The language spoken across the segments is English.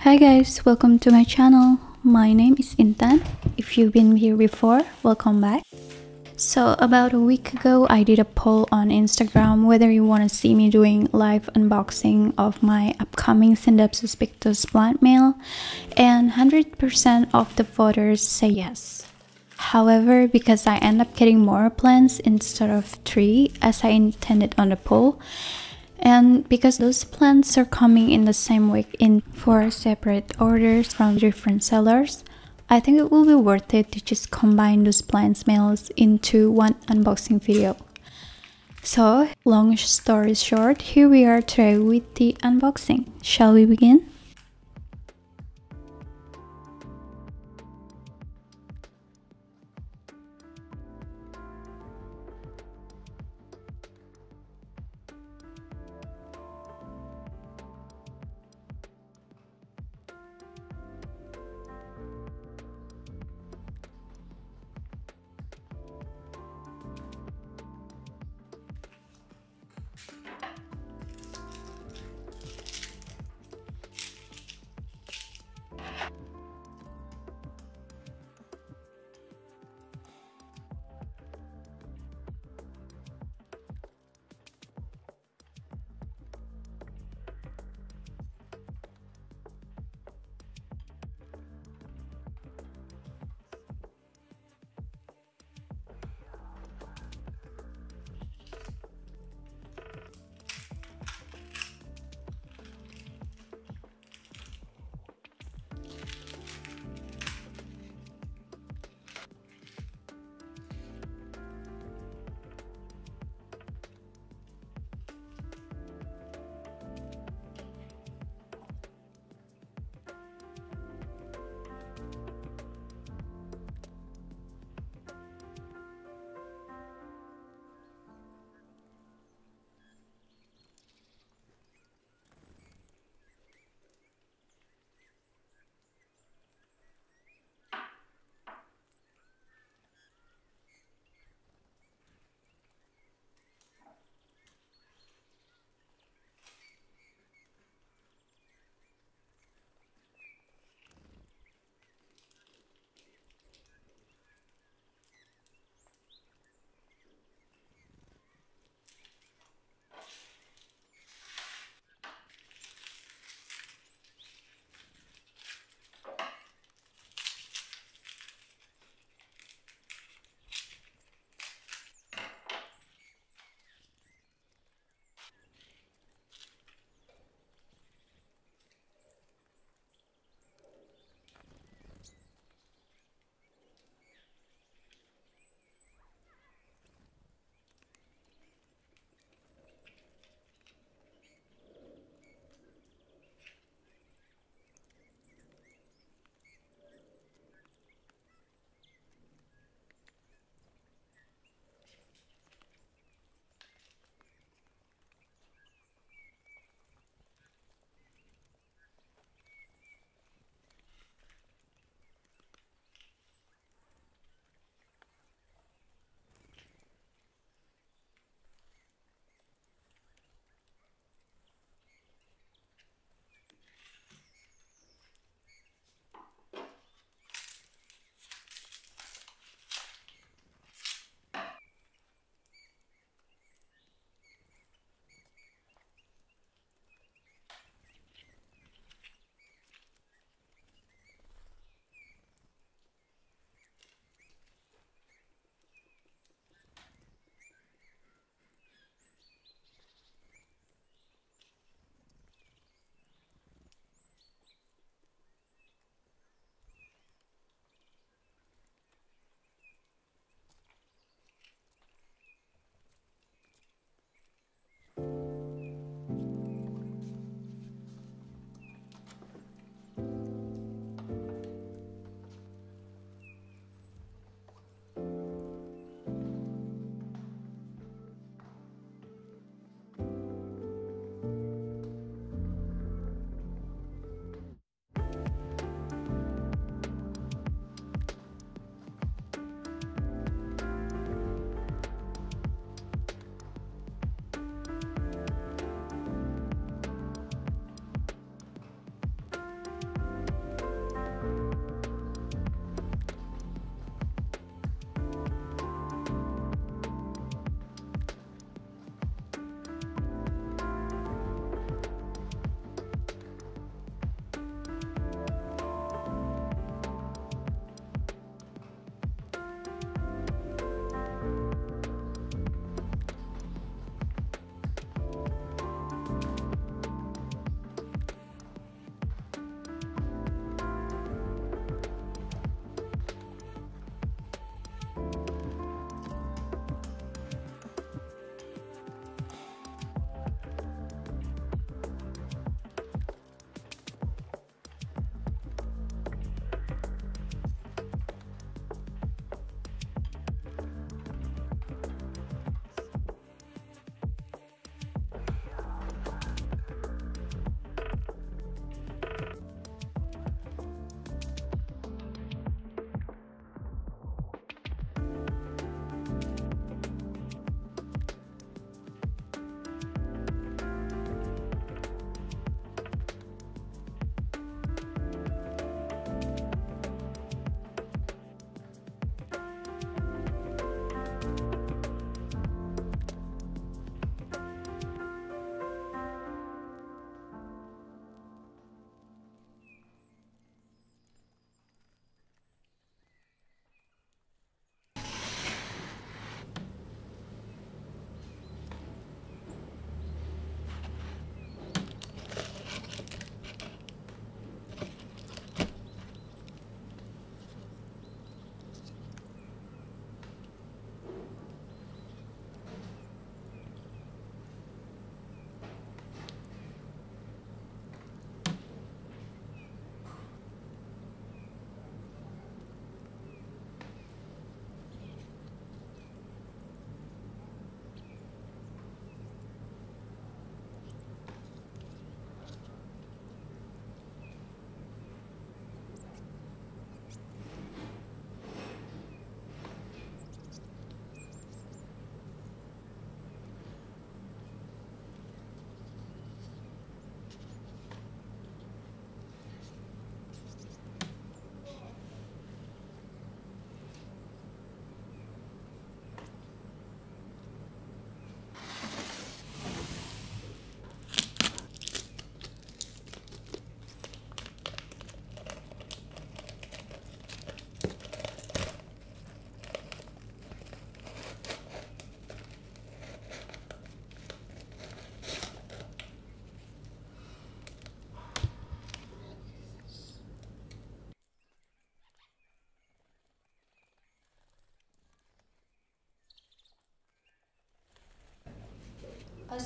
Hi guys, welcome to my channel. My name is Intan. If you've been here before, welcome back. So about a week ago, I did a poll on Instagram whether you want to see me doing live unboxing of my upcoming Scindapsus pictus plant mail, and 100% of the voters say yes. However, because I end up getting more plants instead of 3 as I intended on the poll, and because those plants are coming in the same week in 4 separate orders from different sellers, I think it will be worth it to just combine those plants mails into one unboxing video. So, long story short, here we are today with the unboxing. Shall we begin?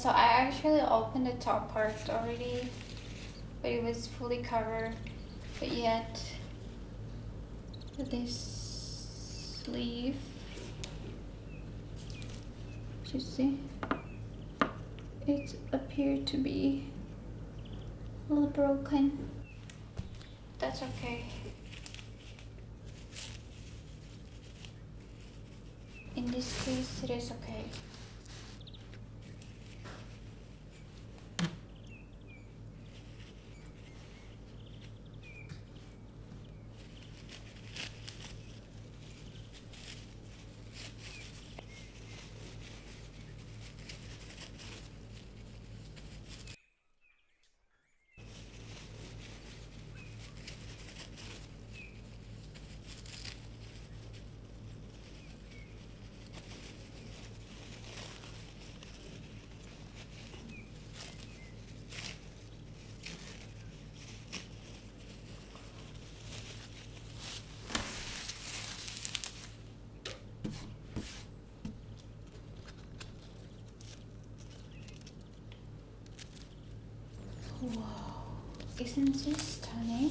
So I actually opened the top part already, but it was fully covered. But yet, this sleeve, you see, it appeared to be a little broken. That's okay. In this case, it is okay. Wow, isn't this stunning?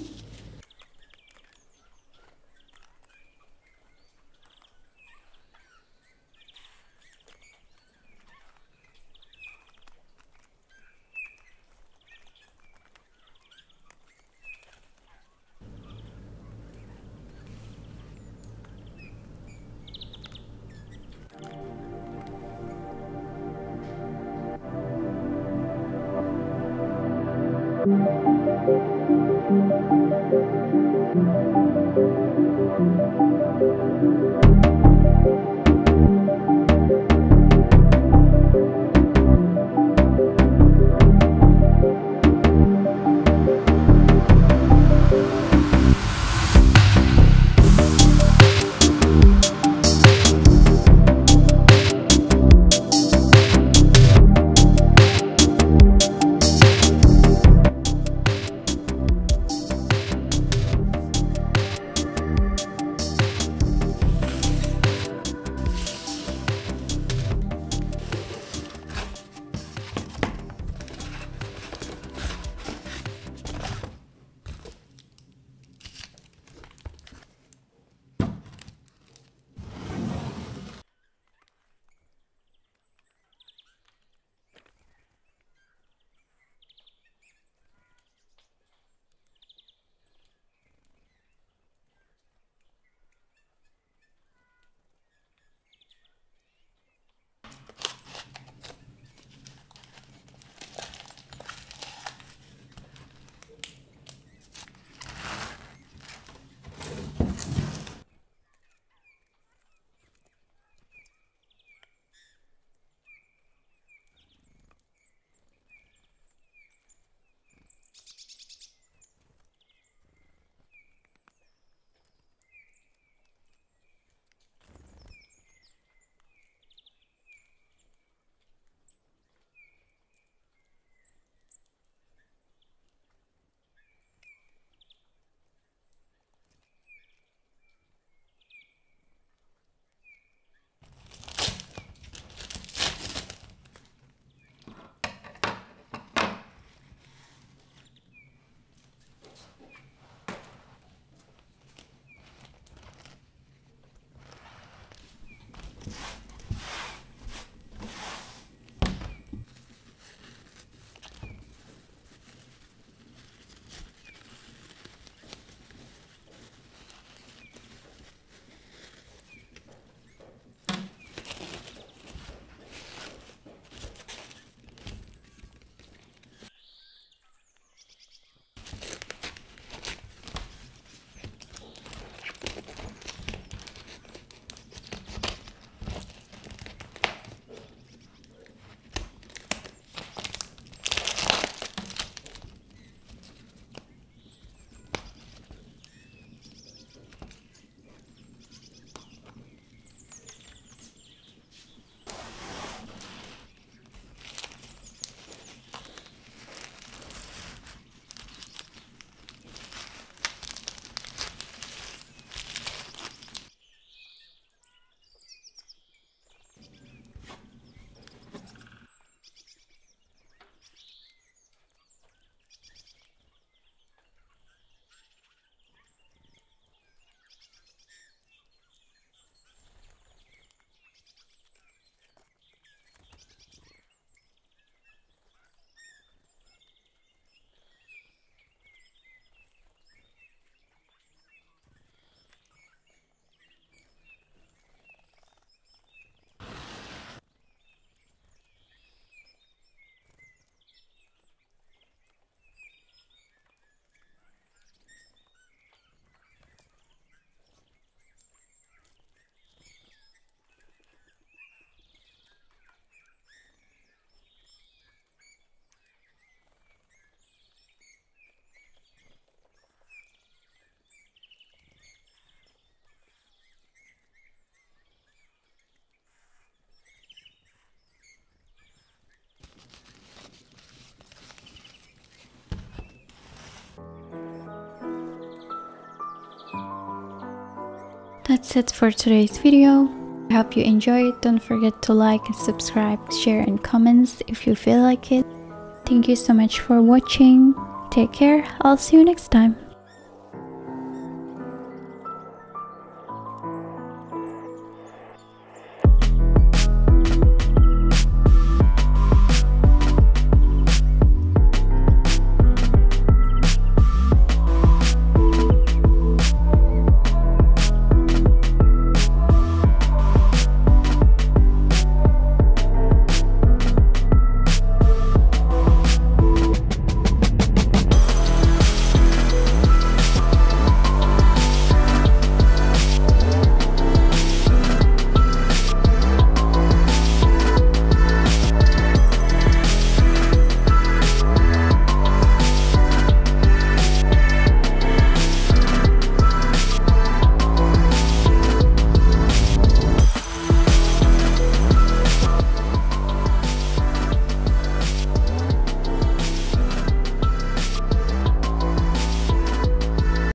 that's it for today's video. I hope you enjoyed. Don't forget to like, subscribe, share and comments if you feel like it. Thank you so much for watching. Take care. I'll see you next time.